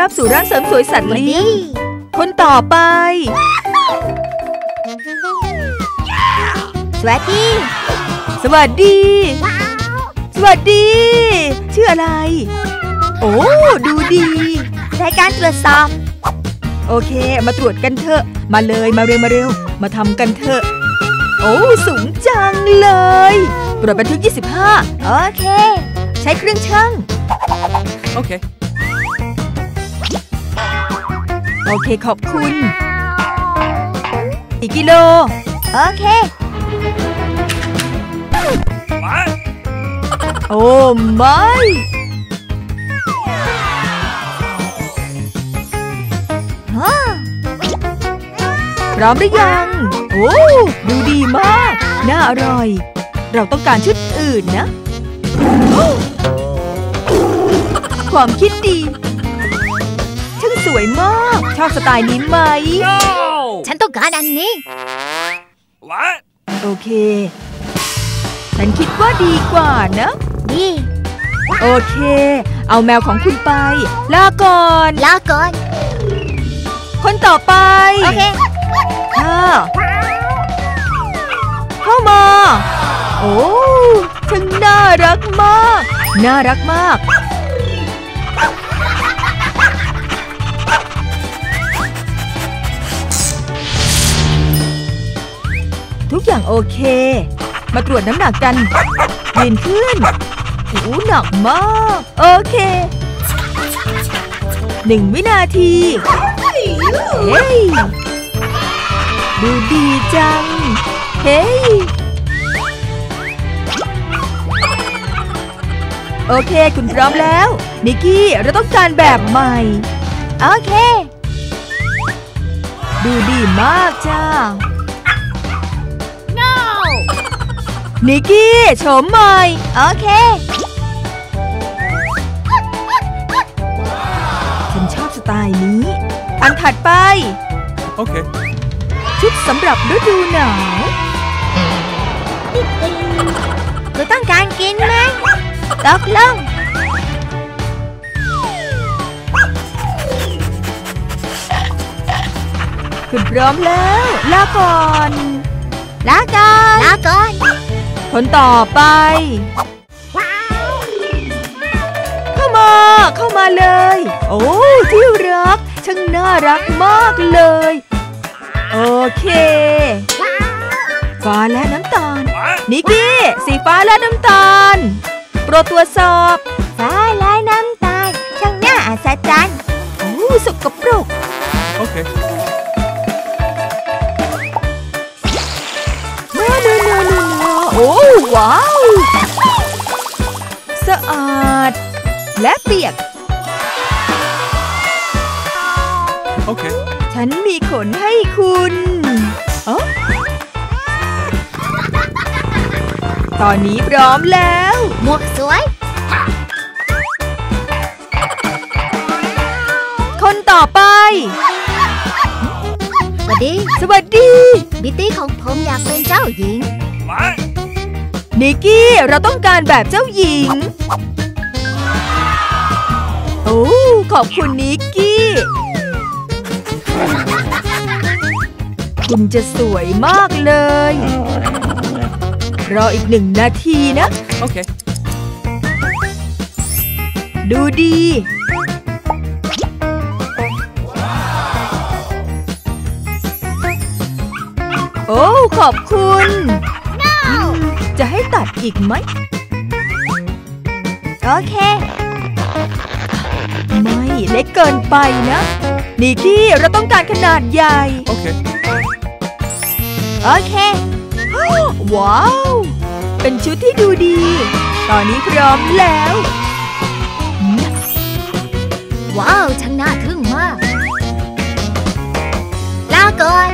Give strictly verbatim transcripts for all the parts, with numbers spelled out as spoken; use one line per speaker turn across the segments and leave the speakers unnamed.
รับสู่ร้านเสริมสวยสัตว์เลี้ยงคนต่อไป
สวัสดี
สวัสดีสวัสดีชื่ออะไรโอ้ดูดี
รายการตรวจสอบ
โอเคมาตรวจกันเถอะมาเลยมาเร็วมาเร็วมาทำกันเถอะโอ้สูงจังเลยตรวจบันทึกยี่สิบห้า
โอเค
ใช้เครื่องชั่ง
โอเค
โอเคขอบคุณกี่กิโล
โอเค
โอ้ไม่พร้อมหรือยังโอ้ดูดีมากน่าอร่อยเราต้องการชุดอื่นนะความคิดดีช่างสวยมากชอบสไตล์นี้ไหม
no!
ฉันต้องการอันนี้
What?
โอเคฉันคิดว่าดีกว่านะ
ดี
โอเคเอาแมวของคุณไปลาก่อน
ลาก่อน
คนต่อไป
โอเค
ค่ะเข้ามาโอ้ช่างน่ารักมากน่ารักมากทุกอย่างโอเคมาตรวจน้ำหนักกันยืนขึ้นโอ้หนักมากโอเคหนึ่งวินาทีเฮ้ยดูดีจังเฮ้ยโอเคคุณพร้อมแล้วนิกกี้เราต้องการแบบใหม่
โอเค
ดูดีมากจ้า
no
นิกกี้โฉมใหม่
โอเค
ฉันชอบสไตล์นี้อันถัดไป
โอเค
ชุดสำหรับฤดูหนาว
คุณต้องการกินไหมตกลง
คุณพร้อมแล้วลาก่อน
ลาก่อนลาก่อน
คนต่อไปเข้ามาเข้ามาเลยโอ้ที่รักช่างน่ารักมากเลยโอเคฟ้าและน้ำตาลนิกกี้สีฟ้าและน้ำตาลโปรดตรวจสอบ
ฟ้าและน้ำตาลช่างน่าอัศจรรย์
โอ้สกปรก
โอเค
เนื้อเนื้อเนื้อเนื้อโอ้ว้าวสะอาดและเปียก
โอเค
ฉันมีขนให้คุณอ๋อตอนนี้พร้อมแล้ว
หมวกสวย
คนต่อไป
สวัสดี
สวัสดี
บิตตี้ของผมอยากเป็นเจ้าหญิง
นิกกี้เราต้องการแบบเจ้าหญิงโอ้ขอบคุณนิกกี้คุณจะสวยมากเลยรออีกหนึ่งนาทีนะ
โอเค
ดูดีโอ้ขอบคุณ
no.
จะให้ตัดอีกไหม
โอเค
ไม่เล็กเกินไปนะนิกกี้เราต้องการขนาดใหญ่
โอเค
โอเค
ว้าวเป็นชุดที่ดูดีตอนนี้พร้อมแล้ว
ว้าวช่างน่าทึ่งมากลาก่อน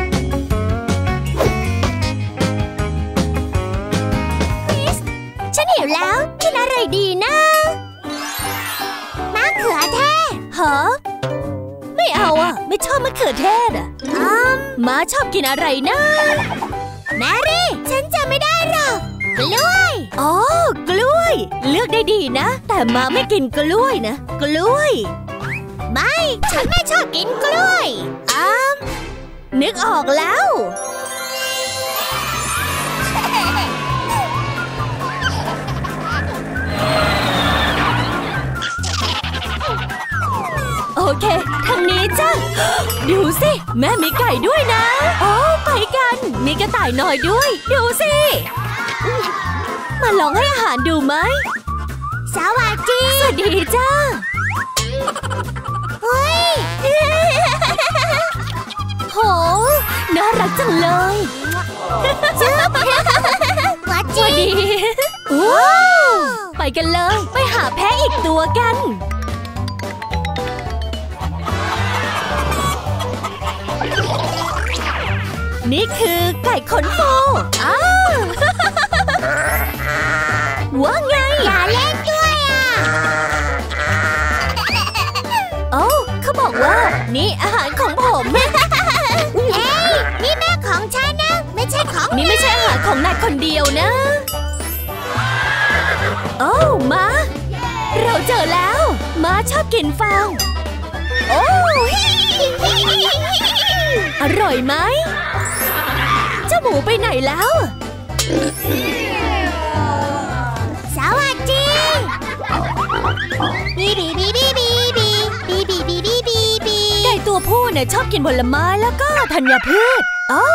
ฉันหิวแล้วกินอะไรดีนะมะเขือเทศ
ฮะไม่เอาอ่ะไม่ชอบมะเขือเทศอ่ะ
อืม
ม้าชอบกินอะไรนะ
แมรี่ฉันจะไม่ได้หรอกกล้วย
อ๋อกล้วยเลือกได้ดีนะแต่ม้าไม่กินกล้วยนะกล้วย
ไม่ฉันไม่ชอบกินกล้วยอ้าม
นึกออกแล้วโอเคทางนี้จ้ะดูสิแม่มีไก่ด้วยนะโอ้ไปกันมีกระต่ายน้อยด้วยดูสิมาลองให้อาหารดูไหม
สวัสดี
สวัสดีจ้า
เฮ้ย
โหน่ารักจังเลย
จุ๊บสวัสดี
ว้าวไปกันเลยไปหาแพะอีกตัวกันนี่คือไก่ขนโฟอ้าวว่าไง
อย่าเล่นด้วยอ่ะ
โอ้เขาบอกว่านี่อาหารของผม
เฮ้ยนี่แม่ของฉันนะไม่ใช่ของ
นี่ไม่ใช่อาหารของนายคนเดียวนะโอ้มาเราเจอแล้วมาชอบกินฟางโอ้อร่อยไหมเจ้าหมูไปไหนแล้ว
สวัสดีบีบีบีบีบีบีบีบีบีบีบีบี
ไก่ตัวผู้เนี่ยชอบกินผลไม้แล้วก็ธัญพืชโอ้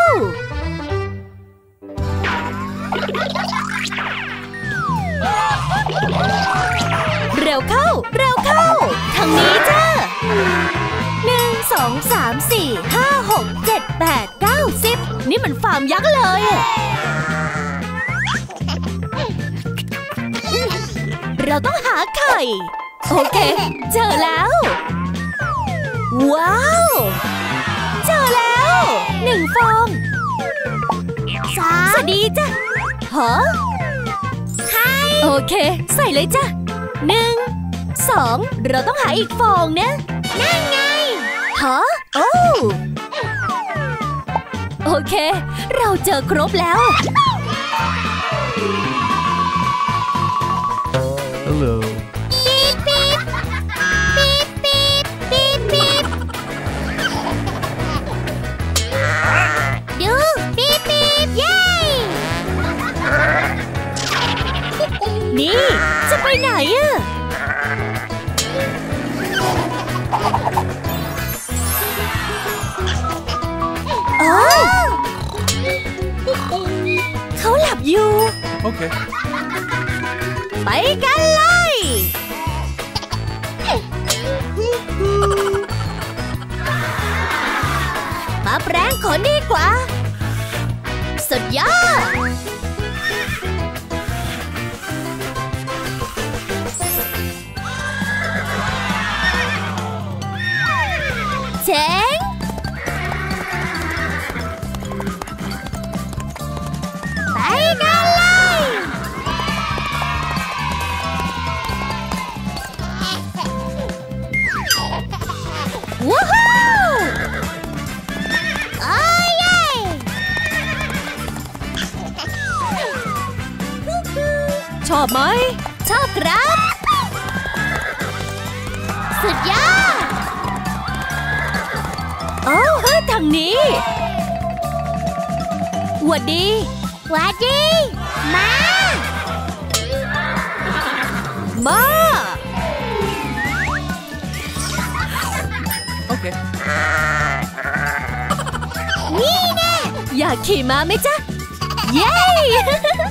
เร็วเข้าเร็วเข้าทางนี้จ้าหนึ่งสองสามสี่ห้าหกเจ็ดแปดเก้าสิบนี่มันฟาร์มยักษ์เลยเราต้องหาไข่โอเคเจอแล้วว้าวเจอแล้วหนึ่งฟอง
สาม
สวัสดีจ้ะฮะ
ไข่
โอเคใส่เลยจ้ะหนึ่งสองเราต้องหาอีกฟองนะ
นั่นไง
ฮะโอ้โอเคเราเจอครบแล้ว
Hello
ปี๊บปี๊บปี๊บปี๊บปี๊บปี๊บดูปี๊บปี๊บเย้
นี่จะไปไหนอะโอ้เขาหลับอยู่
โอเค
ไปกันเลยมาแปรงขนดีกว่าสุดยอดเจ๋ง
ไปกันเลย
ว้าว
โอ้เย้
ชอบไหมชอบครับ
สุดยอด
โอ้เฮ้ยทางนี้หวัดดี
หวัดดีมา
มา
โอเค
นี่แน่
อยากขี่ม้าไหมจ๊ะเย้